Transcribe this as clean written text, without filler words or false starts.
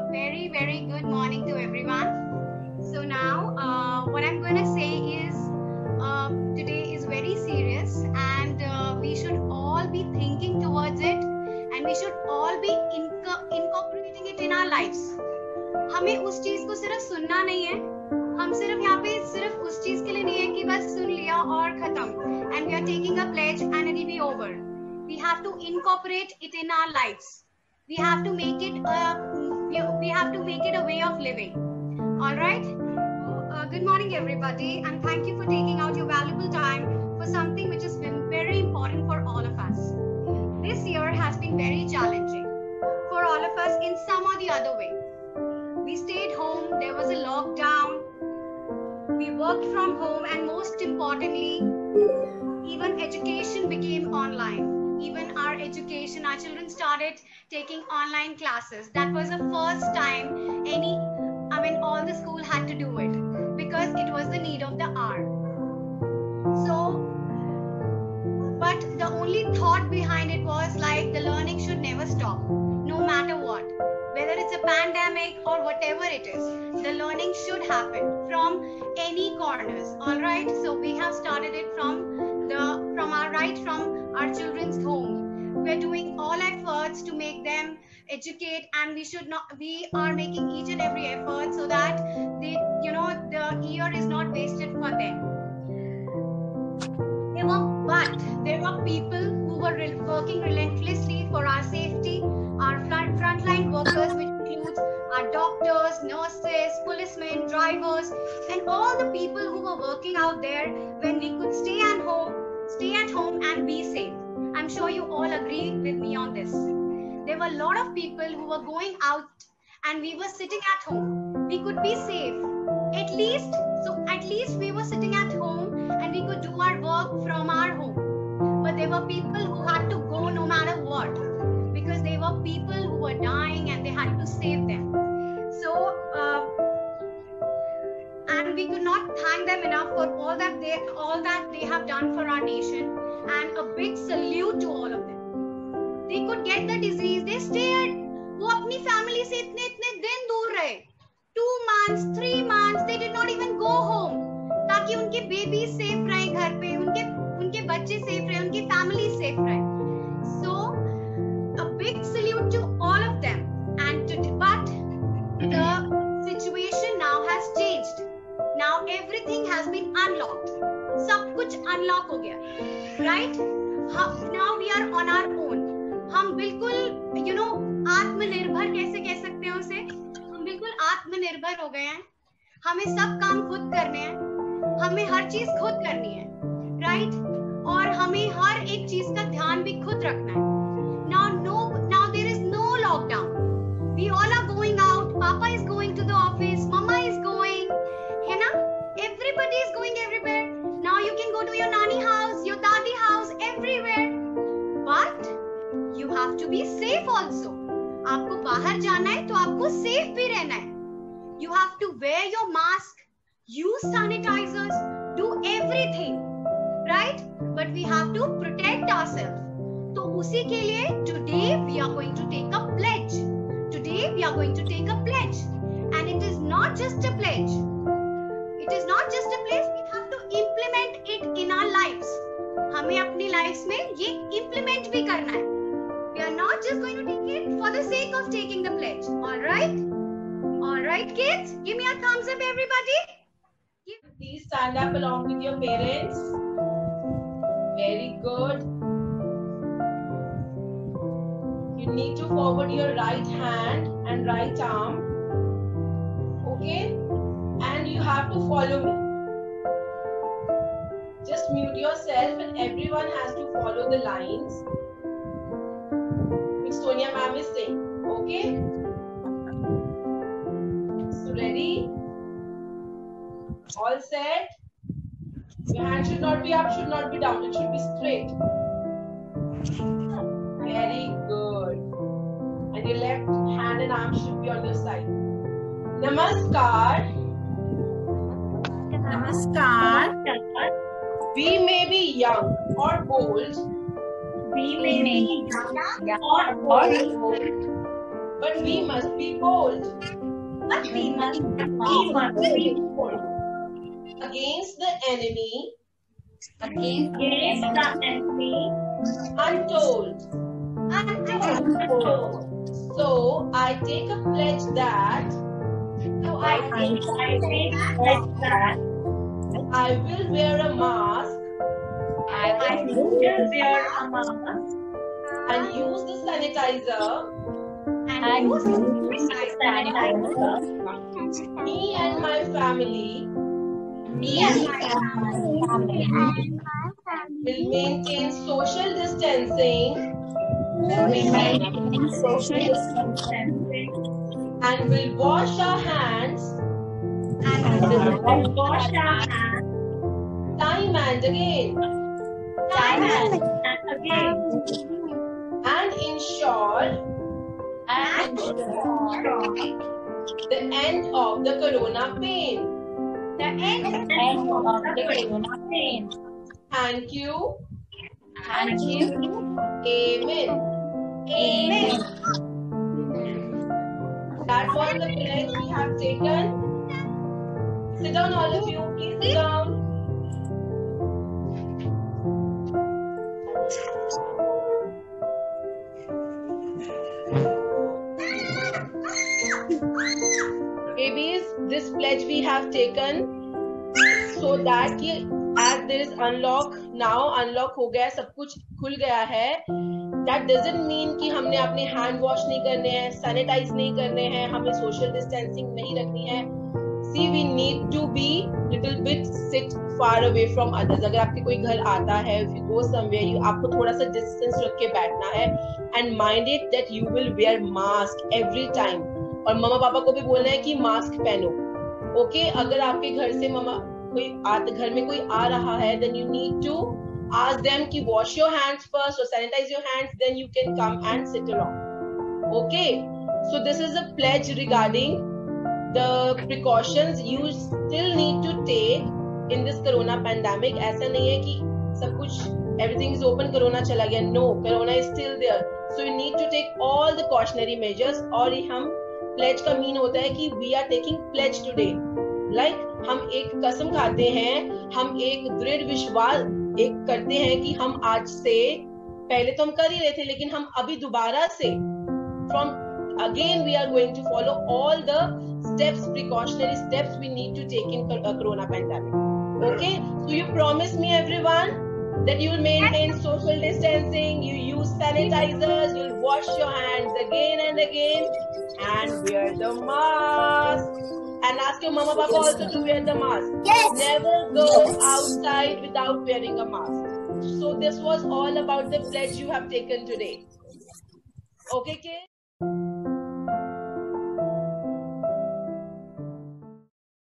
very good morning to everyone. So now what I'm going to say is today is very serious and we should all be thinking towards it and we should all be incorporating it in our lives. हमें उस चीज को सिर्फ सुनना नहीं है, हम सिर्फ यहाँ पे सिर्फ उस चीज के लिए नहीं है कि बस सुन लिया और खत्म and we are taking a pledge and it will be over. We have to incorporate it in our lives. We have to make it a way of living. All right. Good morning, everybody, and thank you for taking out your valuable time for something which has been very important for all of us. This year has been very challenging for all of us in some or the other way. We stayed home. There was a lockdown. We worked from home, and most importantly, even education became online. Even our children started taking online classes. That was the first time all the school had to do it because it was the need of the hour. But the only thought behind it was like the learning should never stop, no matter what. Whether it's a pandemic or whatever it is, the learning should happen from any corners. All right. So we have started it from our children's home. We're doing all efforts to make them educate, and we are making each and every effort so that the year is not wasted for them. But there were people who were working relentlessly for our safety, our frontline workers, which includes our doctors, nurses, policemen, drivers, and all the people who were working out there when we could stay at home and be safe. I'm sure you all agree with me on this. There were a lot of people who were going out and we were sitting at home. We could be safe. At least we were sitting at home and we could do our work from our home. But there were people who had to go no matter what, because there were people who were dying and they had to save them. And we could not thank them enough for all that they have done for our nation, and a big salute to all of them. They could get the disease, they stayed. वो अपनी family से इतने दिन दूर रहे. 2 months, 3 months, they did not even go home. ताकि उनके baby safe रहे घर पे, उनके बच्चे safe रहे, उनकी family safe रहे. So a big salute to all of them. But the situation now has changed. Now everything has been unlocked. सब कुछ unlock हो गया, right? Now we are on our own. हम बिल्कुल आत्मनिर्भर कैसे कह सकते हैं उसे? हम बिल्कुल आत्मनिर्भर हो गए हैं. हमें सब काम खुद करने हैं. हमें हर चीज खुद करनी है, right? और हमें हर एक चीज का ध्यान भी खुद रखना है. Now there is no lockdown. We all are going out. Papa is going to the office. Mama is going. है ना? Everybody is going everywhere. Now you can go to your nani house, your dadi house, everywhere. But you have to be safe also. आपको बाहर जाना है तो आपको safe भी रहना है. You have to wear your mask, use sanitizers, do everything, right? But we have to protect ourselves. तो उसी के लिए today we are going to take a pledge. Today we are going to take a pledge, and it is not just a pledge. It is not just a pledge. We have to implement it in our lives. हमें अपनी lives में ये implement भी करना है. We are not just going to take it for the sake of taking the pledge. All right, kids. Give me a thumbs up, everybody. Please stand up along with your parents. Very good. You need to forward your right hand and right arm. Okay? And you have to follow me. Just mute yourself and everyone has to follow the lines which Sonia ma'am is saying. Okay? So ready? All set? Your hand should not be up, should not be down. It should be straight. Very good. And your left hand and arm should be on your side. Namaskar. Namaskar. We may be young or old. We may be young or old. But we must be bold. Against the enemy. Untold. So I take a pledge that I will wear a mask and use the sanitizer. Me and my family will maintain social distancing and will wash our hands time and again and ensure the end of the corona pain. Thank you. Amen. That was the pledge we have taken. Sit down, all of you. Please sit down. Babies, this pledge we have taken so that as there is unlock now, unlock हो गया, सब कुछ खुल गया है. That doesn't mean कि हमने अपने hand wash नहीं करने हैं, sanitize नहीं करने हैं, हमें social distancing नहीं रखनी है. See, we need to be little bit sit far away from others. अगर आपके कोई घर आता है, if you go somewhere, आपको थोड़ा सा distance रख के बैठना है, and mind it that you will wear mask every time. और मम्मा पापा को भी बोलना है कि मास्क पहनो. ओके, अगर आपके घर से घर में कोई आ रहा है, then you need to ask them कि wash your hands first or sanitize your hands, then you can come and sit along. Okay, so this is a pledge regarding the precautions you still need to take in this corona pandemic. ऐसा नहीं है कि सब कुछ everything is open, corona चला गया. No, corona is still there. So you need to take all the cautionary measures. और हम pledge का मीन होता है कि we are taking pledge today. Like हम एक कसम खाते हैं, हम एक दृढ़ विश्वास एक करते हैं कि हम आज से, पहले तो हम कर ही रहे थे, लेकिन हम अभी दोबारा से from again we are going to follow all the steps, precautionary steps we need to take in corona pandemic. Okay, so you promise me everyone that you will maintain social distancing, you use sanitizers, you'll wash your hands again and again, and wear the mask. And ask your mama papa also to wear the mask. Yes. Never go outside without wearing a mask. So this was all about the pledge you have taken today. Okay, kids?